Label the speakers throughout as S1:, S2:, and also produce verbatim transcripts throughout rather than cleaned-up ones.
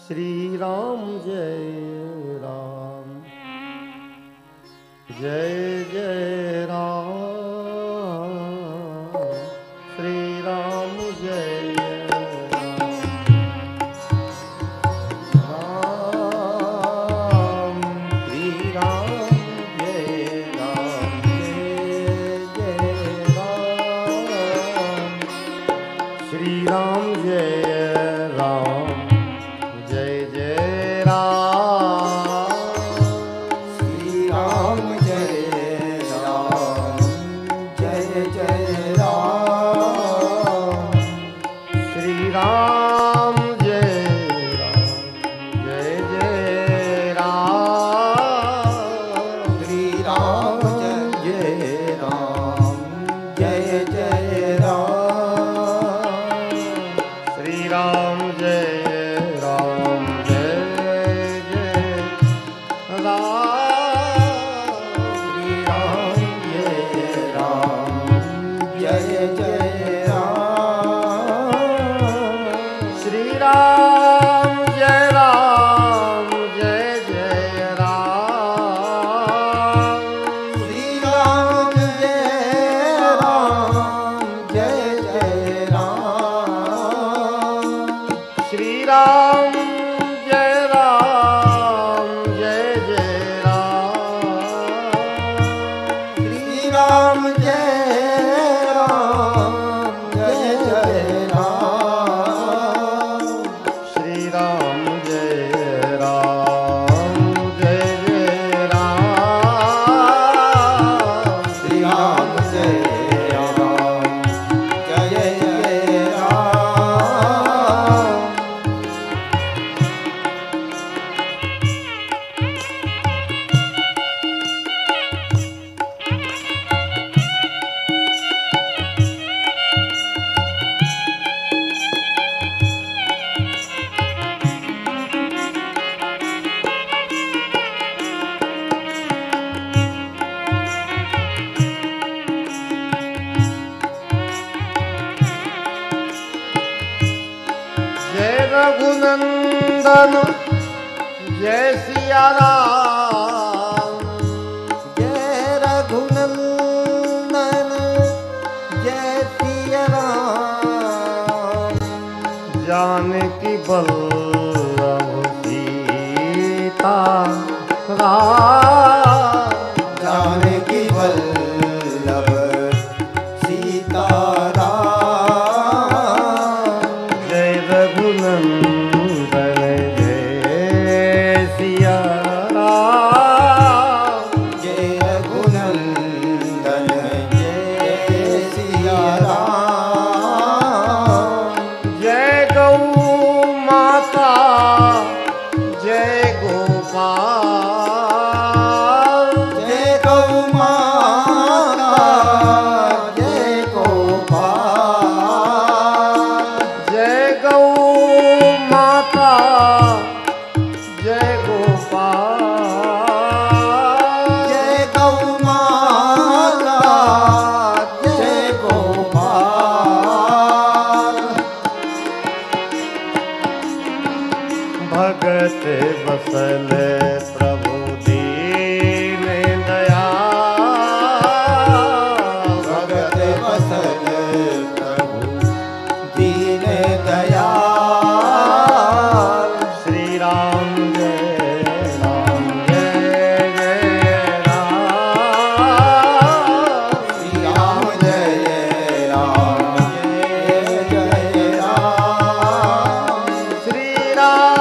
S1: श्री राम जय राम जय जय राम श्री राम जय राम श्री राम जय राम जय जय राम श्री राम जय राम जय जय राम श्री राम जय राम जय जय राम श्री राम जय राम जय जय राम श्री राम जय राम जय जय राम श्री राम जय रघुनंदन जय सिया राम जय रघुनंदन जय सिया राम जानकी बल्लभ सीता राम जानकी बल्लभ सीता राम जय रघुनंदन भगत बसल प्रभु दीन दयाल भगत बसल प्रभु दीन दयाल श्री राम जय राम जय जय राम श्री राम जय राम जय जय राम श्री राम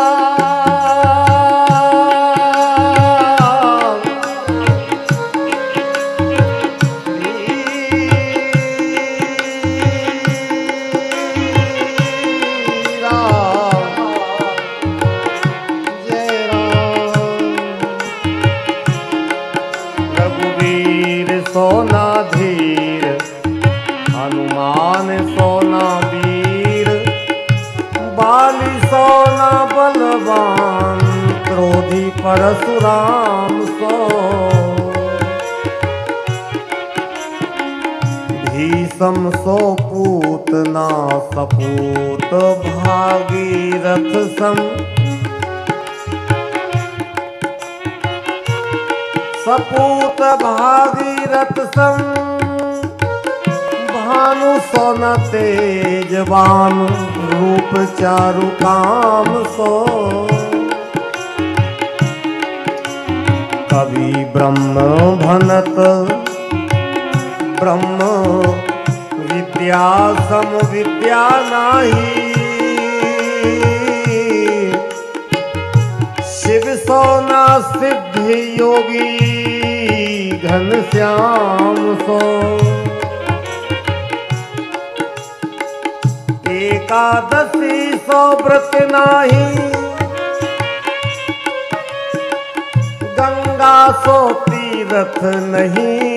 S1: सोना धीर हनुमान सोना वीर बाली सोना बलवान क्रोधी परशुराम सो भीषम सो पूतना सपूत भागीरथ सम सपूत भागीरथ सम भानु सोन तेजवान रूप चारु काम सो कवि ब्रह्म भनत ब्रह्म विद्या सम विद्या नाही शिव सोना सिद्धि योगी घनश्याम सो एकादशी सो व्रत नाही गंगा सो तीरथ नहीं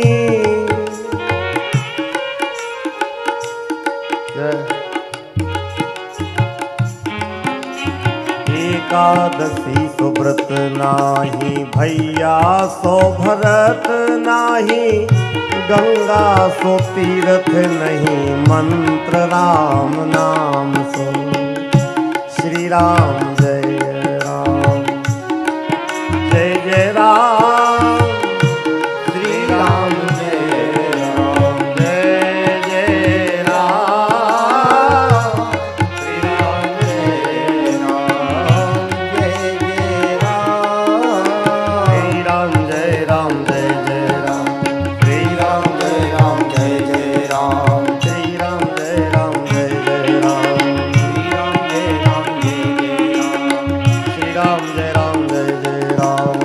S1: एकादशी सो व्रत नाही भैया सो भरत नाही गंगा सो तीरथ नहीं मंत्र राम नाम सो श्री राम जय राम जय जय राम श्री राम जय राम जय जय राम श्री राम जय राम जय जय राम श्री राम जय राम जय जय राम श्री राम जय राम जय जय राम श्री राम जय राम जय जय राम श्री राम जय राम जय जय राम श्री राम जय राम जय जय राम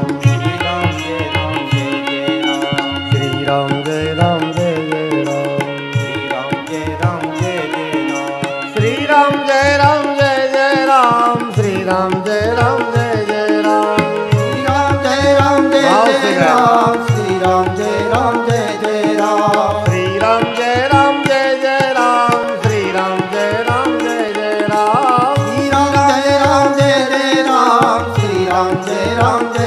S1: श्री राम जय राम जय जय राम श्री राम जय राम जय जय राम श्री राम जय राम जय जय राम श्री राम जय राम जय जय राम श्री राम जय राम जय जय राम श्री राम जय राम जय जय राम श्री राम जय राम जय जय राम श्री राम जय राम जय जय राम श्री राम जय राम जय